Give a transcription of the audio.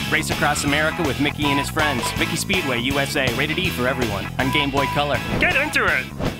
Race across America with Mickey and his friends. Mickey Speedway, USA. Rated E for everyone. On Game Boy Color. Get into it!